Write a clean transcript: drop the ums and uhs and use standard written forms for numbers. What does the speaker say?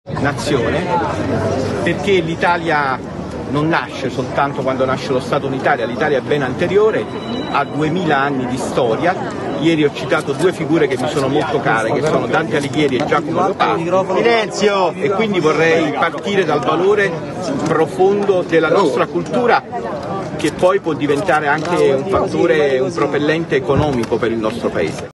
nazione, perché l'Italia non nasce soltanto quando nasce lo Stato unitario, l'Italia è ben anteriore, ha 2000 anni di storia. Ieri ho citato due figure che mi sono molto care, che sono Dante Alighieri e Giacomo Leopardi. Silenzio! E quindi vorrei partire dal valore profondo della nostra cultura, che poi può diventare anche un fattore, un propellente economico per il nostro Paese.